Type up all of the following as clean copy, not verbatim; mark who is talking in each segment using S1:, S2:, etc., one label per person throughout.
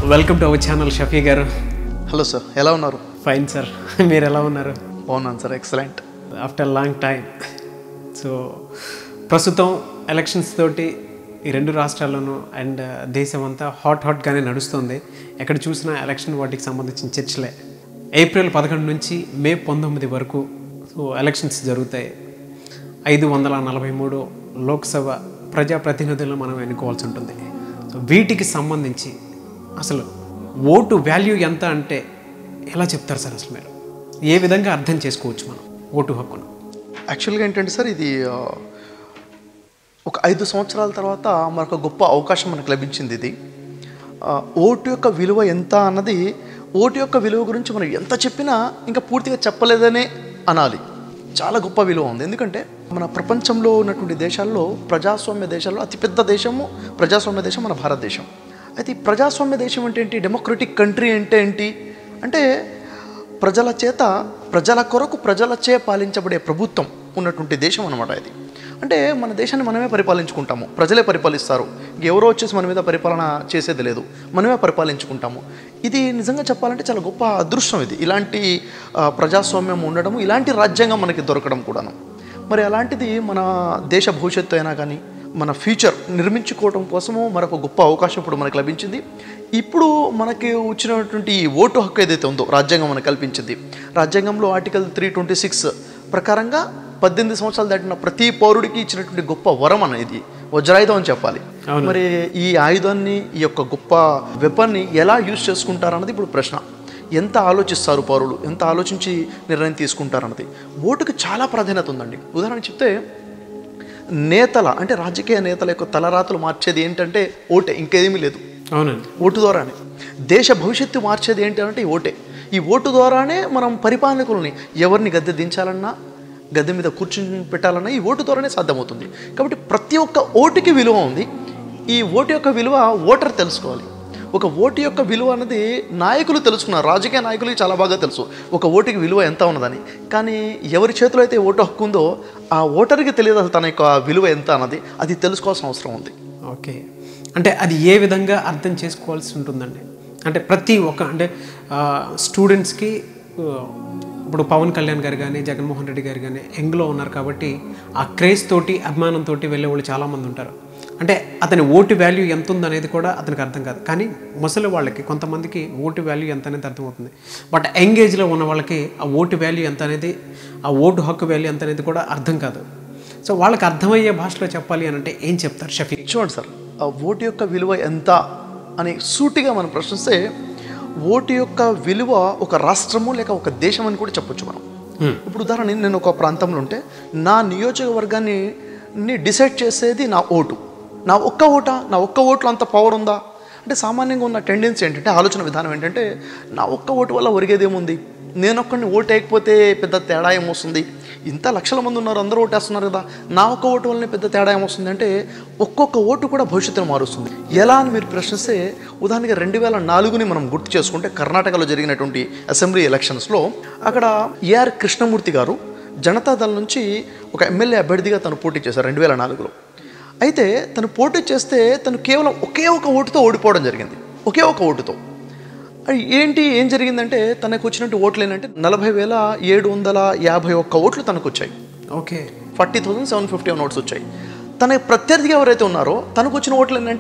S1: Welcome to our channel Shafi garu.
S2: Hello sir, ఎలా ఉన్నారు?
S1: Fine sir, మీరు ఎలా ఉన్నారు?
S2: బాగున్నాను sir, excellent.
S1: After long time. So ప్రస్తుతం ఎలక్షన్స్ తోటి ఈ రెండు రాష్ట్రాల్లోనూ అండ్ దేశం అంతా హాట్గానే నడుస్తుంది. ఎక్కడ చూసినా ఎలక్షన్ వాటికి సంబంధించిన చర్చలే. ఏప్రిల్ 11 నుంచి మే 19 వరకు ఎలక్షన్స్ జరుగుతాయి. 543 లోక్సభ ప్రజాప్రతినిధులను మనం ఎన్నుకోవాల్సి ఉంటుంది. సో వీటికి సంబంధించి అసలు ఓటు వాల్యూ ఎంత అంటే ఎలా చెప్తారు సార్? అసలు మీరు ఏ విధంగా అర్థం చేసుకోవచ్చు మనం ఓటు హక్కును?
S2: యాక్చువల్గా ఏంటంటే సార్, ఇది ఒక 5 సంవత్సరాల తర్వాత మరొక గొప్ప అవకాశం మనకు లభించింది. ఇది ఓటు యొక్క విలువ ఎంత అన్నది, ఓటు యొక్క విలువ గురించి మనం ఎంత చెప్పినా ఇంకా పూర్తిగా చెప్పలేదనే అనాలి. చాలా గొప్ప విలువ ఉంది. ఎందుకంటే మన ప్రపంచంలో ఉన్నటువంటి దేశాల్లో, ప్రజాస్వామ్య దేశాల్లో అతిపెద్ద దేశము ప్రజాస్వామ్య దేశం మన భారతదేశం. అయితే ఈ ప్రజాస్వామ్య దేశం అంటే ఏంటి, డెమోక్రటిక్ కంట్రీ అంటే ఏంటి అంటే ప్రజల చేత, ప్రజల కొరకు, ప్రజలచే పాలించబడే ప్రభుత్వం ఉన్నటువంటి దేశం అన్నమాట ఇది. అంటే మన దేశాన్ని మనమే పరిపాలించుకుంటాము, ప్రజలే పరిపాలిస్తారు. ఎవరో వచ్చేసి మన మీద పరిపాలన చేసేది లేదు, మనమే పరిపాలించుకుంటాము. ఇది నిజంగా చెప్పాలంటే చాలా గొప్ప అదృష్టం. ఇది ఇలాంటి ప్రజాస్వామ్యం ఉండడము, ఇలాంటి రాజ్యాంగం మనకి దొరకడం కూడాను. మరి అలాంటిది మన దేశ భవిష్యత్తు అయినా కానీ మన ఫ్యూచర్ నిర్మించుకోవడం కోసము మరొక గొప్ప అవకాశం ఇప్పుడు మనకు లభించింది. ఇప్పుడు మనకి వచ్చినటువంటి ఈ ఓటు హక్కు ఏదైతే ఉందో రాజ్యాంగం మనకు కల్పించింది. రాజ్యాంగంలో ఆర్టికల్ 326 ప్రకారంగా 18 సంవత్సరాలు దాటిన ప్రతి పౌరుడికి ఇచ్చినటువంటి గొప్ప వరం అనేది వజ్రాయుధం అని చెప్పాలి. మరి ఈ ఆయుధాన్ని, ఈ యొక్క గొప్ప వెపన్ని ఎలా యూజ్ చేసుకుంటారన్నది ఇప్పుడు ప్రశ్న. ఎంత ఆలోచిస్తారు పౌరులు, ఎంత ఆలోచించి నిర్ణయం తీసుకుంటారన్నది. ఓటుకి చాలా ప్రాధాన్యత ఉందండి. ఉదాహరణ చెప్తే, నేతల అంటే రాజకీయ నేతల యొక్క తలరాతలు మార్చేది ఏంటంటే ఓటే, ఇంకేమీ లేదు.
S1: అవునండి,
S2: ఓటు ద్వారానే. దేశ భవిష్యత్తు మార్చేది ఏంటంటే ఓటే. ఈ ఓటు ద్వారానే మనం పరిపాలకులని, ఎవరిని గద్దె దించాలన్నా, గద్దె మీద కూర్చుని పెట్టాలన్నా ఈ ఓటు ద్వారానే సాధ్యమవుతుంది. కాబట్టి ప్రతి ఒక్క ఓటుకి విలువ ఉంది. ఈ ఓటు యొక్క విలువ ఓటర్ తెలుసుకోవాలి. ఒక ఓటు యొక్క విలువ అనేది నాయకులు తెలుసుకున్నారు, రాజకీయ నాయకులకి చాలా బాగా తెలుసు ఒక ఓటుకి విలువ ఎంత ఉన్నదని. కానీ ఎవరి చేతిలో అయితే ఓటు హక్కు ఉందో ఆ ఓటర్కి తెలియదు అసలు తన యొక్క విలువ ఎంత అన్నది. అది తెలుసుకోవాల్సిన అవసరం ఉంది.
S1: ఓకే, అంటే అది ఏ విధంగా అర్థం చేసుకోవాల్సి ఉంటుందండి? అంటే ప్రతి ఒక్క అంటే స్టూడెంట్స్కి ఇప్పుడు పవన్ కళ్యాణ్ గారు కానీ, జగన్మోహన్ రెడ్డి గారు కానీ యంగ్లో ఉన్నారు కాబట్టి ఆ క్రేజ్ తోటి, అభిమానంతో వెళ్ళే వాళ్ళు చాలామంది ఉంటారు. అంటే అతని ఓటు వాల్యూ ఎంత ఉందనేది కూడా అతనికి అర్థం కాదు. కానీ ముసలి వాళ్ళకి, కొంతమందికి ఓటు వాల్యూ ఎంత అనేది అర్థమవుతుంది. బట్ యంగేజ్లో ఉన్న వాళ్ళకి ఆ ఓటు వాల్యూ ఎంత అనేది, ఆ ఓటు హక్కు వాల్యూ ఎంత అనేది కూడా అర్థం కాదు. సో వాళ్ళకి అర్థమయ్యే భాషలో చెప్పాలి అని అంటే ఏం చెప్తారు షఫీ?
S2: చూడండి సార్, ఆ ఓటు యొక్క విలువ ఎంత అని సూటిగా మనం ప్రశ్నిస్తే, ఓటు యొక్క విలువ ఒక రాష్ట్రము లేక ఒక దేశం అని కూడా చెప్పొచ్చు మనం. ఇప్పుడు ఉదాహరణ, నేను ఒక ప్రాంతంలో ఉంటే నా నియోజకవర్గాన్ని డిసైడ్ చేసేది నా ఓటు. నా ఒక్క ఓట్లో అంత పవర్ ఉందా అంటే, సామాన్యంగా ఉన్న టెండెన్సీ ఏంటంటే, ఆలోచన విధానం ఏంటంటే, నా ఒక్క ఓటు వల్ల ఒరిగేదేముంది, నేను ఒక్కడిని ఓటు వేయకపోతే పెద్ద తేడా ఏమొస్తుంది, ఇంత లక్షల మంది ఉన్నారు, అందరూ ఓటేస్తున్నారు కదా, నా ఒక్క ఓటు వల్లనే పెద్ద తేడా ఏమొస్తుంది అంటే, ఒక్కొక్క ఓటు కూడా భవిష్యత్తును మారుస్తుంది. ఎలా అని మీరు ప్రశ్నిస్తే, ఉదాహరణకి 2004ని మనం గుర్తు చేసుకుంటే, కర్ణాటకలో జరిగినటువంటి అసెంబ్లీ ఎలక్షన్స్లో అక్కడ ఏఆర్ కృష్ణమూర్తి గారు జనతాదళ్ నుంచి ఒక ఎమ్మెల్యే అభ్యర్థిగా తను పోటీ చేశారు 2004లో. అయితే తను పోటీ చేస్తే తను కేవలం ఒకే ఒక ఓటుతో ఓడిపోవడం జరిగింది. ఒకే ఒక ఓటుతో. ఏం జరిగిందంటే, తనకు వచ్చినట్టు ఓట్లు ఏంటంటే 40,751 ఓట్లు తనకు వచ్చాయి.
S1: ఓకే,
S2: 40,751 ఓట్స్ వచ్చాయి. తన ప్రత్యర్థిగా ఎవరైతే ఉన్నారో తనకు వచ్చిన ఓట్లు ఏంటంటే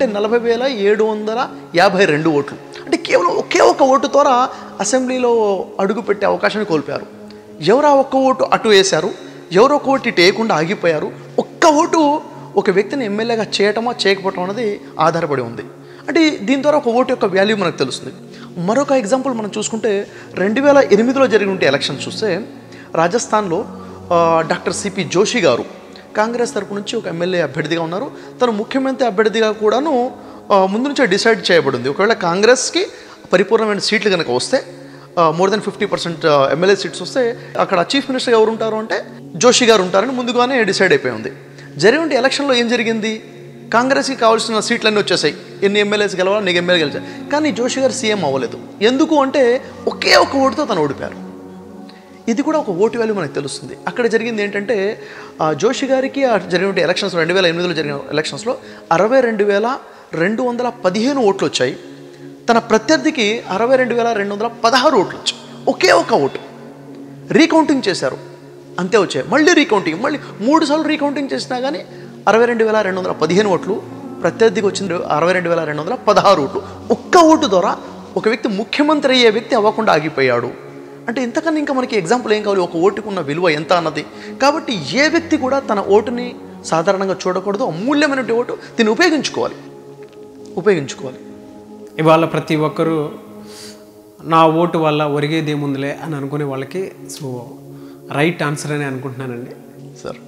S2: 40,752 ఓట్లు. అంటే కేవలం ఒకే ఒక ఓటు ద్వారా అసెంబ్లీలో అడుగు పెట్టే అవకాశాన్ని కోల్పోయారు. ఎవరు ఆ ఒక్క ఓటు అటు వేశారు, ఎవరో ఒక ఓటు ఇటు వేయకుండా ఆగిపోయారు. ఒక్క ఓటు ఒక వ్యక్తిని ఎమ్మెల్యేగా చేయటమా చేయకపోవటం అనేది ఆధారపడి ఉంది. అంటే దీని ద్వారా ఒక ఓటు యొక్క వాల్యూ మనకు తెలుస్తుంది. మరొక ఎగ్జాంపుల్ మనం చూసుకుంటే, 2008లో జరిగిన ఎలక్షన్ చూస్తే, రాజస్థాన్లో డాక్టర్ సిపి జోషి గారు కాంగ్రెస్ తరపు నుంచి ఒక ఎమ్మెల్యే అభ్యర్థిగా ఉన్నారు. తను ముఖ్యమంత్రి అభ్యర్థిగా కూడాను ముందు నుంచే డిసైడ్ చేయబడింది. ఒకవేళ కాంగ్రెస్కి పరిపూర్ణమైన సీట్లు కనుక వస్తే, మోర్ దెన్ 50% ఎమ్మెల్యే సీట్స్ వస్తే, అక్కడ చీఫ్ మినిస్టర్ ఎవరు ఉంటారు అంటే జోషి గారు ఉంటారని ముందుగానే డిసైడ్ అయిపోయి ఉంది. జరిగిన ఎలక్షన్లో ఏం జరిగింది, కాంగ్రెస్కి కావాల్సిన సీట్లన్నీ వచ్చేసాయి. ఎన్ని ఎమ్మెల్యేస్ గెలవాలో నీకు ఎమ్మెల్యే గెలిచారు. కానీ జోషి గారు సీఎం అవ్వలేదు. ఎందుకు అంటే ఒకే ఒక ఓటుతో తను ఓడిపోయారు. ఇది కూడా ఒక ఓటు వాల్యూ మనకు తెలుస్తుంది. అక్కడ జరిగింది ఏంటంటే, జోషి గారికి జరిగిన ఎలక్షన్స్ 2008లో జరిగిన ఎలక్షన్స్లో 62,215 ఓట్లు వచ్చాయి. తన ప్రత్యర్థికి 62,216 ఓట్లు వచ్చాయి. ఒకే ఒక ఓటు. రీకౌంటింగ్ చేశారు, అంతే వచ్చాయి. మళ్ళీ రీకౌంటింగ్, మళ్ళీ 3 సార్లు రీకౌంటింగ్ చేసినా కానీ 62,215 ఓట్లు, ప్రత్యర్థికి వచ్చింది 62,216 ఓట్లు. ఒక్క ఓటు ద్వారా ఒక వ్యక్తి ముఖ్యమంత్రి అయ్యే వ్యక్తి అవ్వకుండా ఆగిపోయాడు. అంటే ఇంతకన్నా ఇంకా మనకి ఎగ్జాంపుల్ ఏం కావాలి, ఒక ఓటుకు ఉన్న విలువ ఎంత అన్నది. కాబట్టి ఏ వ్యక్తి కూడా తన ఓటుని సాధారణంగా చూడకూడదు. అమూల్యమైన ఓటు దీన్ని ఉపయోగించుకోవాలి.
S1: ఇవాళ ప్రతి ఒక్కరూ నా ఓటు వల్ల ఒరిగేదేముందిలే అని అనుకునే వాళ్ళకి రైట్ ఆన్సర్ అని అనుకుంటున్నానండి
S2: సార్.